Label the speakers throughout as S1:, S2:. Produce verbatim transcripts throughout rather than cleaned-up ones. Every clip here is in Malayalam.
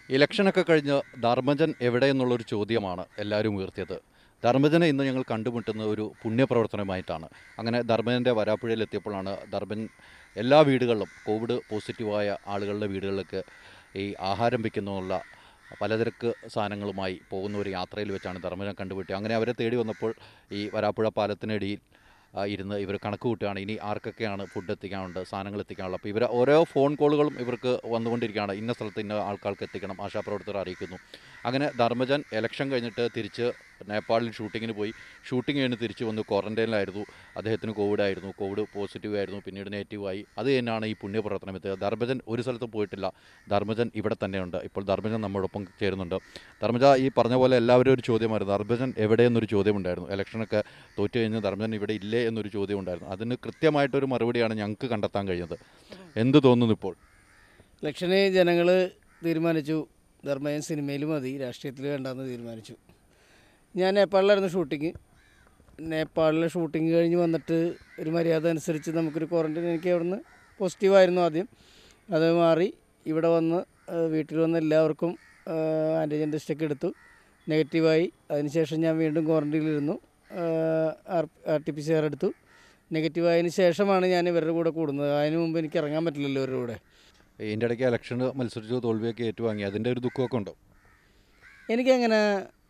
S1: ഇലക്ഷനൊക്കെ കഴിഞ്ഞ് ധർമജൻ എവിടെയെന്നുള്ളൊരു ചോദ്യമാണ് എല്ലാവരും ഉയർത്തിയത്. ധർമജനെ ഇന്ന് ഞങ്ങൾ കണ്ടുമുട്ടുന്ന ഒരു പുണ്യപ്രവർത്തനമായിട്ടാണ്. അങ്ങനെ ധർമജൻ്റെ വരാപ്പുഴയിലെത്തിയപ്പോഴാണ് ധർമ്മജൻ എല്ലാ വീടുകളിലും കോവിഡ് പോസിറ്റീവായ ആളുകളുടെ വീടുകളിലേക്ക് ഈ ആഹാരം വയ്ക്കുന്നുള്ള പലചരക്ക് സാധനങ്ങളുമായി പോകുന്ന ഒരു യാത്രയിൽ വെച്ചാണ് ധർമജൻ കണ്ടുപിട്ടി. അങ്ങനെ അവരെ തേടി വന്നപ്പോൾ ഈ വരാപ്പുഴ പാലത്തിനടിയിൽ ഇരുന്ന് ഇവർ കണക്ക് കൂട്ടുകയാണ്, ഇനി ആർക്കൊക്കെയാണ് ഫുഡ് എത്തിക്കാനുണ്ട്, സാധനങ്ങൾ എത്തിക്കാനുള്ളത്. അപ്പോൾ ഇവർ ഓരോ ഫോൺ കോളുകളും ഇവർക്ക് വന്നുകൊണ്ടിരിക്കുകയാണ്. ഇന്ന സ്ഥലത്ത് ഇന്ന ആൾക്കാർക്ക് എത്തിക്കണം, ആശാപ്രവർത്തകർ അറിയിക്കുന്നു. അങ്ങനെ ധർമജൻ ഇലക്ഷൻ കഴിഞ്ഞിട്ട് തിരിച്ച് നേപ്പാളിൽ ഷൂട്ടിങ്ങിന് പോയി. ഷൂട്ടിങ് കഴിഞ്ഞ് തിരിച്ച് വന്നു. ക്വാറൻറ്റൈനിലായിരുന്നു. അദ്ദേഹത്തിന് കോവിഡ് ആയിരുന്നു, കോവിഡ് പോസിറ്റീവ് ആയിരുന്നു, പിന്നീട് നെഗറ്റീവായി. അത് തന്നെയാണ് ഈ പുണ്യപ്രവർത്തനം എത്തിയത്. ധർമജൻ ഒരു സ്ഥലത്തും പോയിട്ടില്ല. ധർമജൻ ഇവിടെ തന്നെയുണ്ട്. ഇപ്പോൾ ധർമജൻ നമ്മോടൊപ്പം ചേരുന്നുണ്ട്. ധർമജ, ഈ പറഞ്ഞ പോലെ എല്ലാവരും ഒരു ചോദ്യമായിരുന്നു, ധർമജൻ എവിടെയെന്നൊരു ചോദ്യമുണ്ടായിരുന്നു. ഇലക്ഷനൊക്കെ തോറ്റു കഴിഞ്ഞ് ധർമജൻ ഇവിടെ ഇല്ലേ എന്നൊരു ചോദ്യം ഉണ്ടായിരുന്നു. അതിന് കൃത്യമായിട്ടൊരു മറുപടിയാണ് ഞങ്ങൾക്ക് കണ്ടെത്താൻ കഴിഞ്ഞത്. എന്ത് തോന്നുന്നു ഇപ്പോൾ?
S2: ഇലക്ഷന് ജനങ്ങൾ തീരുമാനിച്ചു ധർമ്മജൻ സിനിമയിൽ മതി, രാഷ്ട്രീയത്തിൽ വേണ്ടെന്ന് തീരുമാനിച്ചു. ഞാൻ നേപ്പാളിലായിരുന്നു ഷൂട്ടിങ്. നേപ്പാളിലെ ഷൂട്ടിങ് കഴിഞ്ഞ് വന്നിട്ട് ഒരു മര്യാദ അനുസരിച്ച് നമുക്കൊരു ക്വാറൻറ്റൈൻ, എനിക്ക് അവിടുന്ന് പോസിറ്റീവായിരുന്നു ആദ്യം. അത് മാറി ഇവിടെ വന്ന് വീട്ടിൽ വന്ന് എല്ലാവർക്കും ആൻറ്റിജൻ ടെസ്റ്റൊക്കെ എടുത്തു, നെഗറ്റീവായി. അതിനുശേഷം ഞാൻ വീണ്ടും ക്വാറൻറ്റൈനിലിരുന്നു. R R T P C R എടുത്തു. നെഗറ്റീവായതിന് ശേഷമാണ് ഞാൻ ഇവരുടെ കൂടെ കൂടുന്നത്. അതിന് മുമ്പ് എനിക്ക് ഇറങ്ങാൻ പറ്റില്ലല്ലോ ഇവരുടെ കൂടെ.
S1: ഇതിൻ്റെ ഇടയ്ക്ക് ഇലക്ഷന് മത്സരിച്ചു, തോൽവിയൊക്കെ ഏറ്റുവാങ്ങി. അതിൻ്റെ ഒരു ദുഃഖമൊക്കെ ഉണ്ടോ?
S2: എനിക്കങ്ങനെ,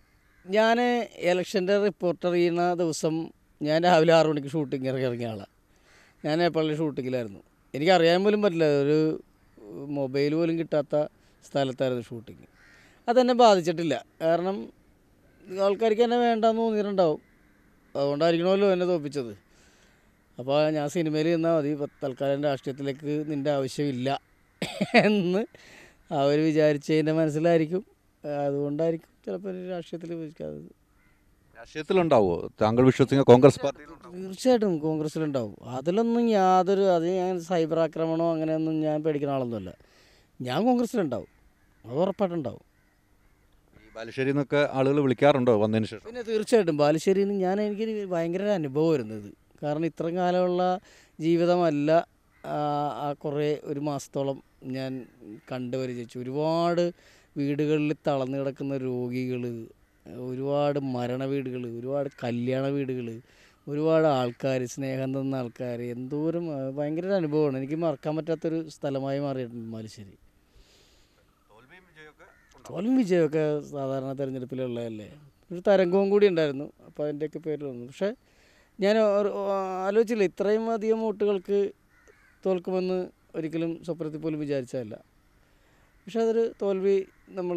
S2: ഞാൻ ഇലക്ഷൻ്റെ റിപ്പോർട്ടർ ചെയ്യുന്ന ദിവസം ഞാൻ രാവിലെ ആറു മണിക്ക് ഷൂട്ടിങ് ഇറങ്ങി ഇറങ്ങിയ ആളാണ്. ഞാൻ നേപ്പാളിൽ ഷൂട്ടിങ്ങിലായിരുന്നു. എനിക്കറിയാൻ പോലും പറ്റില്ല, ഒരു മൊബൈൽ പോലും കിട്ടാത്ത സ്ഥലത്തായിരുന്നു ഷൂട്ടിങ്. അതെന്നെ ബാധിച്ചിട്ടില്ല. കാരണം ആൾക്കാർക്ക് എന്നെ വേണ്ടെന്ന് തോന്നിയിട്ടുണ്ടാവും. അതുകൊണ്ടായിരിക്കണമല്ലോ എന്നെ തോൽപ്പിച്ചത്. അപ്പോൾ ഞാൻ സിനിമയിൽ നിന്നാൽ മതി, തൽക്കാലം രാഷ്ട്രീയത്തിലേക്ക് നിൻ്റെ ആവശ്യമില്ല എന്ന് അവർ വിചാരിച്ചതിൻ്റെ മനസ്സിലായിരിക്കും. അതുകൊണ്ടായിരിക്കും ചിലപ്പോൾ രാഷ്ട്രീയത്തിൽ വിളിക്കാത്തത്.
S1: രാഷ്ട്രീയത്തിലുണ്ടാവുമോ താങ്കൾ വിശ്വസിക്കുന്ന? കോൺഗ്രസ് പാർട്ടി
S2: തീർച്ചയായിട്ടും കോൺഗ്രസ്സിലുണ്ടാവും. അതിലൊന്നും യാതൊരു, അത് ഞാൻ സൈബർ ആക്രമണമോ അങ്ങനെയൊന്നും ഞാൻ പേടിക്കുന്ന ആളൊന്നുമല്ല. ഞാൻ കോൺഗ്രസ്സിലുണ്ടാവും, അത് ഉറപ്പായിട്ടുണ്ടാവും.
S1: ബാലുശ്ശേരി എന്നൊക്കെ ആളുകൾ വിളിക്കാറുണ്ടോ വന്നതിന് ശേഷം?
S2: പിന്നെ തീർച്ചയായിട്ടും ബാലുശ്ശേരിയിൽ നിന്ന് ഞാൻ, എനിക്ക് ഭയങ്കര ഒരു അനുഭവം വരുന്നത്. കാരണം ഇത്രയും കാലമുള്ള ജീവിതമല്ല, ആ കുറേ ഒരു മാസത്തോളം ഞാൻ കണ്ടുപരിചയിച്ചു. ഒരുപാട് വീടുകളിൽ തളർന്നു കിടക്കുന്ന രോഗികൾ, ഒരുപാട് മരണ വീടുകൾ, ഒരുപാട് കല്യാണ വീടുകൾ, ഒരുപാട് ആൾക്കാർ, സ്നേഹം തന്ന ആൾക്കാർ, എന്തോരം ഭയങ്കര ഒരു അനുഭവമാണ്. എനിക്ക് മറക്കാൻ പറ്റാത്തൊരു സ്ഥലമായി മാറിയിട്ടുണ്ട് ബാലുശ്ശേരി. തോൽവി വിജയമൊക്കെ സാധാരണ തിരഞ്ഞെടുപ്പിലുള്ളതല്ലേ. ഒരു തരംഗവും കൂടി ഉണ്ടായിരുന്നു, അപ്പോൾ അതിൻ്റെയൊക്കെ പേരിൽ വന്നു. പക്ഷേ ഞാൻ ആലോചിച്ചില്ല, ഇത്രയും അധികം വോട്ടുകൾക്ക് തോൽക്കുമെന്ന് ഒരിക്കലും സ്വപ്നത്തിൽ പോലും വിചാരിച്ചതല്ല. പക്ഷേ അതൊരു തോൽവി നമ്മൾ,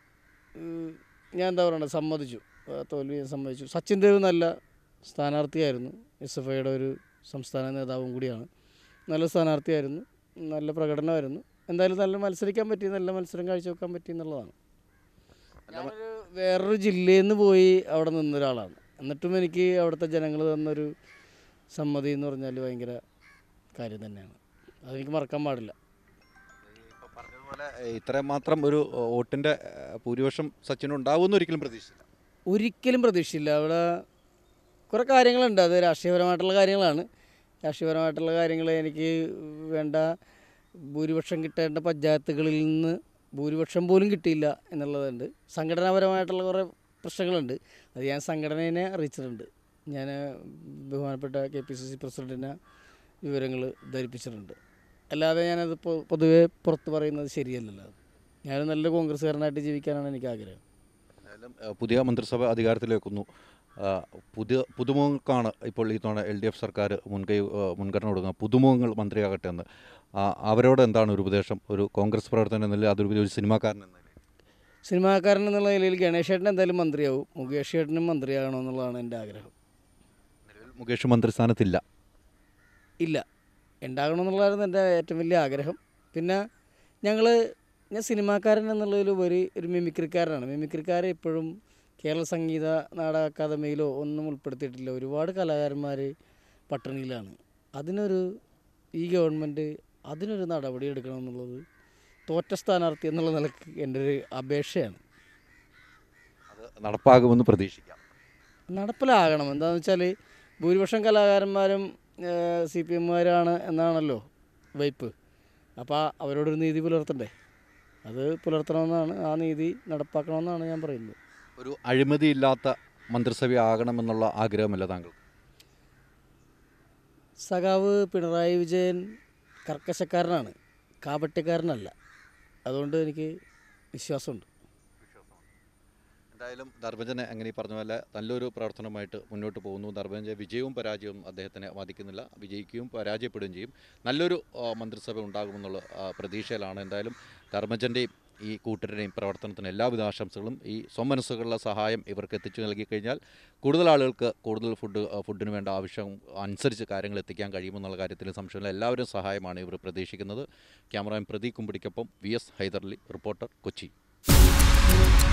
S2: ഞാൻ എന്താ പറയണത്, സമ്മതിച്ചു. തോൽവി സമ്മതിച്ചു. സച്ചിൻ ദേവ് നല്ല സ്ഥാനാർത്ഥിയായിരുന്നു. എസ് എഫ് ഐയുടെ ഒരു സംസ്ഥാന നേതാവും കൂടിയാണ്. നല്ല സ്ഥാനാർത്ഥിയായിരുന്നു, നല്ല പ്രകടനമായിരുന്നു. എന്തായാലും നല്ല മത്സരിക്കാൻ പറ്റി, നല്ല മത്സരം കാഴ്ചവെക്കാൻ പറ്റി എന്നുള്ളതാണ്. ഞാനൊരു വേറൊരു ജില്ലയിൽ നിന്ന് പോയി അവിടെ നിന്നൊരാളാണ്. എന്നിട്ടും എനിക്ക് അവിടുത്തെ ജനങ്ങൾ തന്നൊരു സമ്മതി എന്ന് പറഞ്ഞാൽ ഭയങ്കര കാര്യം തന്നെയാണ്. അതെനിക്ക് മറക്കാൻ പാടില്ല.
S1: പറഞ്ഞതുപോലെ ഇത്രയും മാത്രം ഒരു വോട്ടിൻ്റെ ഭൂരിപക്ഷം സച്ചിന് ഉണ്ടാവുമെന്ന് ഒരിക്കലും പ്രതീക്ഷിച്ചില്ല.
S2: ഒരിക്കലും പ്രതീക്ഷിച്ചില്ല. അവിടെ കുറേ കാര്യങ്ങളുണ്ട്, അത് രാഷ്ട്രീയപരമായിട്ടുള്ള കാര്യങ്ങളാണ്. രാഷ്ട്രീയപരമായിട്ടുള്ള കാര്യങ്ങൾ എനിക്ക് വേണ്ട ഭൂരിപക്ഷം കിട്ടേണ്ട പഞ്ചായത്തുകളിൽ നിന്ന് ഭൂരിപക്ഷം പോലും കിട്ടിയില്ല എന്നുള്ളതുണ്ട്. സംഘടനാപരമായിട്ടുള്ള കുറേ പ്രശ്നങ്ങളുണ്ട്. അത് ഞാൻ സംഘടനയെ അറിയിച്ചിട്ടുണ്ട്. ഞാൻ ബഹുമാനപ്പെട്ട കെ പി സി സി പ്രസിഡൻറ്റിനെ വിവരങ്ങൾ ധരിപ്പിച്ചിട്ടുണ്ട്. അല്ലാതെ ഞാനത് പൊതുവെ പുറത്ത് പറയുന്നത് ശരിയല്ലല്ലോ. ഞാൻ നല്ല കോൺഗ്രസ്സുകാരനായിട്ട് ജീവിക്കാനാണ് എനിക്ക് ആഗ്രഹം.
S1: പുതിയ മന്ത്രിസഭ അധികാരത്തിലേക്കുന്നു. പുതിയ പുതുമുഖങ്ങൾക്കാണ് ഇപ്പോൾ ഈ തവണ എൽ ഡി എഫ് സർക്കാർ മുൻകൈ മുൻഗണന കൊടുക്കുക. പുതുമുഖങ്ങൾ മന്ത്രിയാകട്ടെ എന്ന്. അവരോട് എന്താണ് ഒരു ഉപദേശം, ഒരു കോൺഗ്രസ് പ്രവർത്തനം എന്നല്ല, അതൊരു ഒരു സിനിമാക്കാരൻ എന്ന നിലയിൽ?
S2: സിനിമാക്കാരൻ എന്നുള്ള നിലയിൽ ഗണേഷ് ചേട്ടൻ എന്തായാലും മന്ത്രിയാവും, മുകേഷ് ചേട്ടനും മന്ത്രിയാകണമെന്നുള്ളതാണ് എൻ്റെ ആഗ്രഹം.
S1: മുകേഷ് മന്ത്രിസ്ഥാനത്തില്ല?
S2: ഇല്ല, ഉണ്ടാകണമെന്നുള്ളതായിരുന്നു എൻ്റെ ഏറ്റവും വലിയ ആഗ്രഹം. പിന്നെ ഞങ്ങൾ, ഞാൻ സിനിമാക്കാരൻ എന്നുള്ളതിലുപരി ഒരു മിമിക്രിക്കാരനാണ്. മിമിക്രിക്കാരെ ഇപ്പോഴും കേരള സംഗീത നാടക അക്കാദമിയിലോ ഒന്നും ഉൾപ്പെടുത്തിയിട്ടില്ല. ഒരുപാട് കലാകാരന്മാർ പട്ടിണിയിലാണ്. അതിനൊരു, ഈ ഗവൺമെൻറ് അതിനൊരു നടപടി എടുക്കണമെന്നുള്ളത് തോറ്റ സ്ഥാനാർത്ഥി എന്നുള്ള നിലക്ക് എൻ്റെ ഒരു അപേക്ഷയാണ്.
S1: അത് നടപ്പാകുമെന്ന് പ്രതീക്ഷിക്കാം.
S2: നടപ്പിലാകണം. എന്താണെന്ന് വെച്ചാൽ ഭൂരിപക്ഷം കലാകാരന്മാരും സി പി എമ്മുകാരാണ് എന്നാണല്ലോ വയ്പ്പ്. അപ്പോൾ അവരോടൊരു നീതി പുലർത്തണ്ടേ. അത് പുലർത്തണമെന്നാണ്, ആ നീതി നടപ്പാക്കണമെന്നാണ് ഞാൻ പറയുന്നത്.
S1: ഒരു അഴിമതിയില്ലാത്ത മന്ത്രിസഭയാകണമെന്നുള്ള ആഗ്രഹമല്ല താങ്കൾ?
S2: സഖാവ് പിണറായി വിജയൻ കർക്കശക്കാരനാണ്, കാപട്യക്കാരനല്ല. അതുകൊണ്ട് എനിക്ക് വിശ്വാസമുണ്ട്.
S1: എന്തായാലും ധർമ്മജനെ അങ്ങനെ ഈ പറഞ്ഞ പോലെ നല്ലൊരു പ്രവർത്തനമായിട്ട് മുന്നോട്ട് പോകുന്നു. ധർമ്മജൻ്റെ വിജയവും പരാജയവും അദ്ദേഹത്തിനെ ബാധിക്കുന്നില്ല. വിജയിക്കുകയും പരാജയപ്പെടുകയും ചെയ്യും. നല്ലൊരു മന്ത്രിസഭ ഉണ്ടാകുമെന്നുള്ള പ്രതീക്ഷയിലാണ്. എന്തായാലും ധർമ്മജൻ്റെയും ഈ കൂട്ടരുടെയും പ്രവർത്തനത്തിന് എല്ലാവിധ ആശംസകളും. ഈ സ്വമനസ്സുകളുടെ സഹായം ഇവർക്ക് എത്തിച്ചു നൽകി കഴിഞ്ഞാൽ കൂടുതൽ ആളുകൾക്ക് കൂടുതൽ ഫുഡ് ഫുഡിന് വേണ്ട ആവശ്യം അനുസരിച്ച് കാര്യങ്ങൾ എത്തിക്കാൻ കഴിയുമെന്നുള്ള കാര്യത്തിൽ സംശയമില്ല. എല്ലാവരും സഹായമാണ് ഇവർ പ്രതീക്ഷിക്കുന്നത്. ക്യാമറാമാൻ പ്രദീപ് കുമ്പിടിക്കൊപ്പം V S Haidarali, reporter, Kochi.